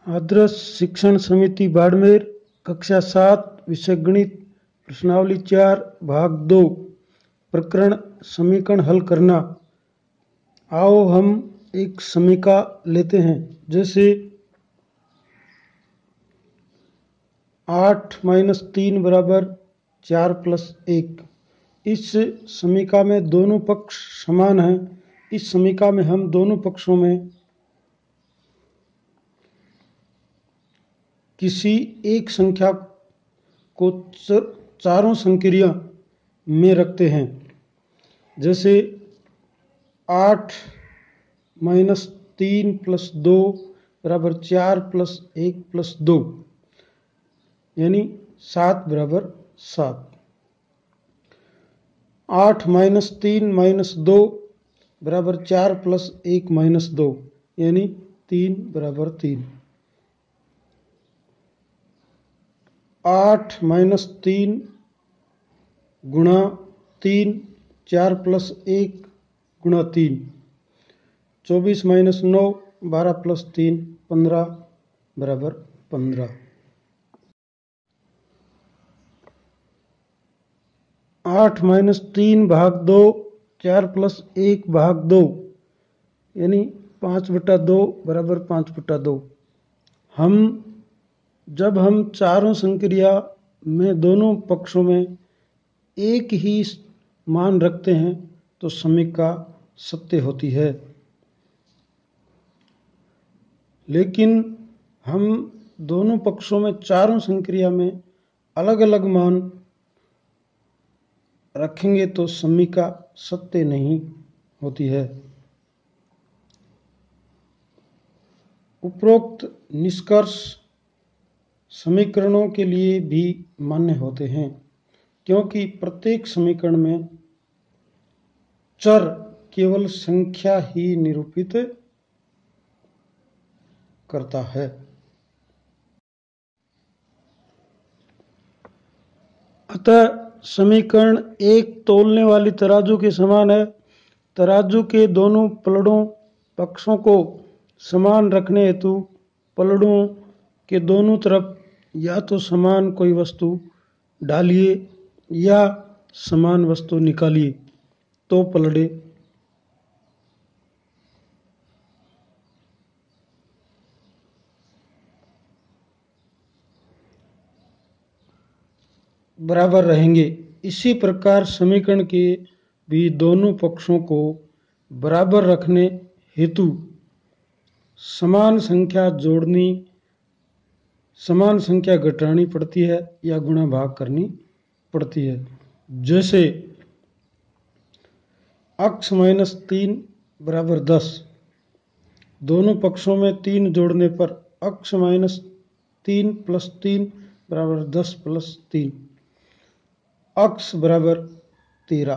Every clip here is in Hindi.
आदर्श शिक्षण समिति बाड़मेर, कक्षा 7, विषय गणित, प्रश्नावली 4, भाग 2, प्रकरण समीकरण हल करना। आओ हम एक समीका लेते हैं, जैसे 8 - 3 = 4 + 1। इस समीका में दोनों पक्ष समान हैं। इस समीका में हम दोनों पक्षों में किसी एक संख्या को चारों संक्रिया में रखते हैं। जैसे 8 - 3 + 2 = 4 + 1 + 2, यानी 7 = 7। 8 - 3 - 2 = 4 + 1 - 2, यानी 3 = 3। 8 - 3 × 3, 4 + 1 × 3, 24 - 9, 12 + 3, 15 = 15। 8 - 3 भाग 2, 4 + 1 भाग 2, यानी 5/2 = 5/2। जब हम चारों संक्रिया में दोनों पक्षों में एक ही मान रखते हैं तो समीका सत्य होती है। लेकिन हम दोनों पक्षों में चारों संक्रिया में अलग अलग मान रखेंगे तो समीका सत्य नहीं होती है। उपरोक्त निष्कर्ष समीकरणों के लिए भी मान्य होते हैं, क्योंकि प्रत्येक समीकरण में चर केवल संख्या ही निरूपित करता है। अतः समीकरण एक तौलने वाली तराजू के समान है। तराजू के दोनों पलड़ों पक्षों को समान रखने हेतु पलड़ों के दोनों तरफ या तो समान कोई वस्तु डालिए या समान वस्तु निकालिए तो पलड़े बराबर रहेंगे। इसी प्रकार समीकरण के भी दोनों पक्षों को बराबर रखने हेतु समान संख्या जोड़नी, समान संख्या घटानी पड़ती है या गुणा भाग करनी पड़ती है। जैसे x - 3 = 10। दोनों पक्षों में 3 जोड़ने पर x - 3 + 3 = 10 + 3, x = 13।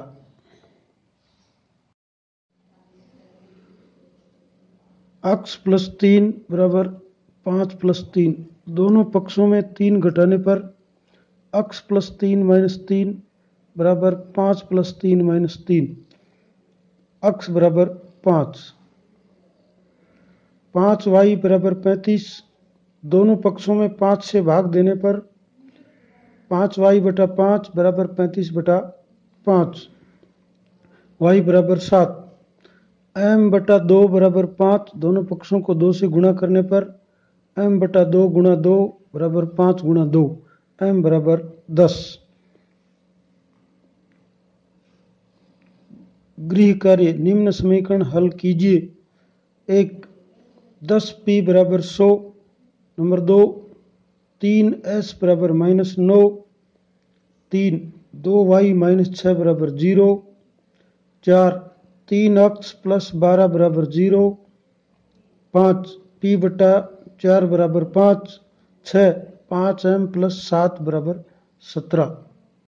x + 3 = 5 + 3। दोनों पक्षों में 3 घटाने पर x + 3 - 3 = 5 + 3 - 3, x = 5। 5y = 35। दोनों पक्षों में 5 से भाग देने पर 5y/5 = 35/5, y = 7। m/2 = 5। दोनों पक्षों को 2 से गुणा करने पर m/2 × 2 = 5 × 2, m = 10। गृह कार्य निम्न समीकरण हल कीजिए। 1, 10p = 100। Number 2, 3s = -9। 3, 2y - 6 = 0। 4, 3x + 12 = 0। 5, p/4 = 5। 6, 5m + 7 = 17।